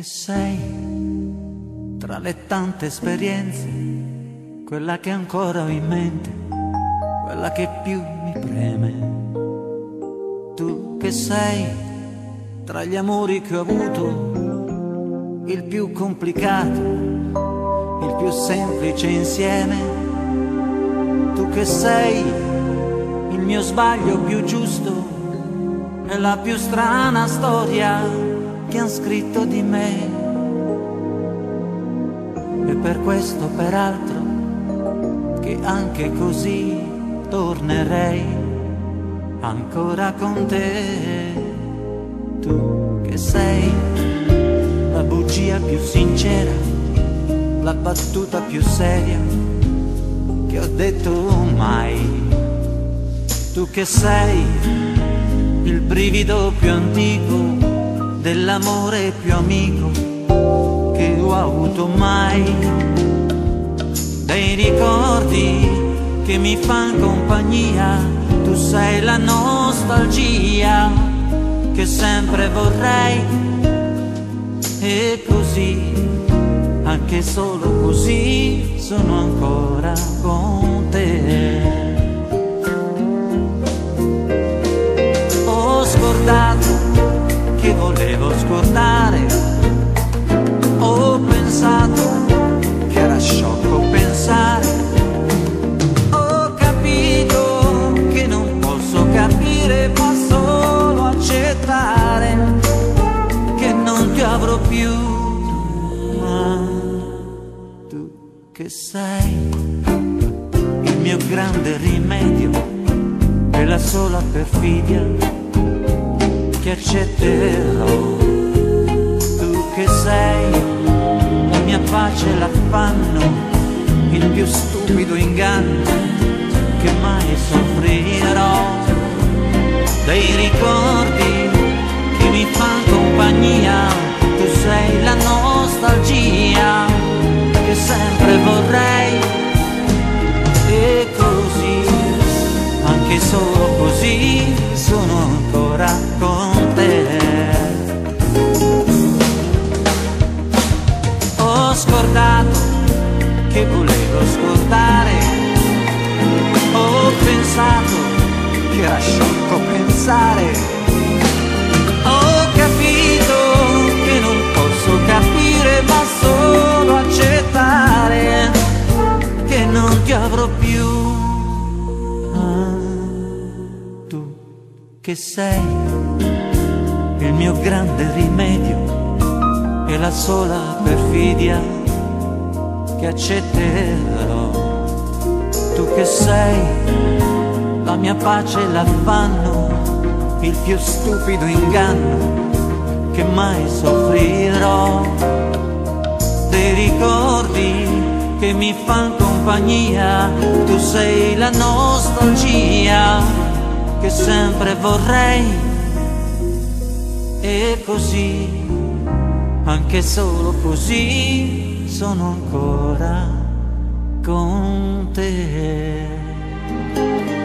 sei, tra le tante esperienze, quella che ancora ho in mente, quella che più mi preme. Tu che sei, tra gli amori che ho avuto, il più complicato, il più semplice insieme. Tu che sei, il mio sbaglio più giusto e la più strana storia che han scritto di me. E per questo peraltro che anche così tornerei ancora con te. Tu che sei la bugia più sincera, la battuta più seria che ho detto mai. Tu che sei il brivido più antico dell'amore più amico che ho avuto mai. Dei ricordi che mi fan compagnia, tu sei la nostalgia che sempre vorrei. E così, anche solo così, sono ancora con te. Ho scordato che volevo scordare, ho pensato che era sciocco pensare, ho capito che non posso capire ma solo accettare che non ti avrò più. Ma tu che sei il mio grande rimedio e la sola perfidia che accetterò. Tu che sei la mia pace e l'affanno, il più stupido inganno che mai soffrirò. Dei ricordi che mi fan compagnia, tu sei la nostalgia che sempre vorrei. E così, anche solo così, sono ancora con te. Ho scordato che volevo scordare, ho pensato che era sciocco pensare, ho capito che non posso capire ma solo accettare che non ti avrò più. Tu che sei il mio grande rimedio e la sola perfidia che accetterò. Tu che sei la mia pace e l'affanno, il più stupido inganno che mai soffrirò. Dei ricordi che mi fan compagnia, tu sei la nostalgia che sempre vorrei. E così, anche solo così, sono ancora con te.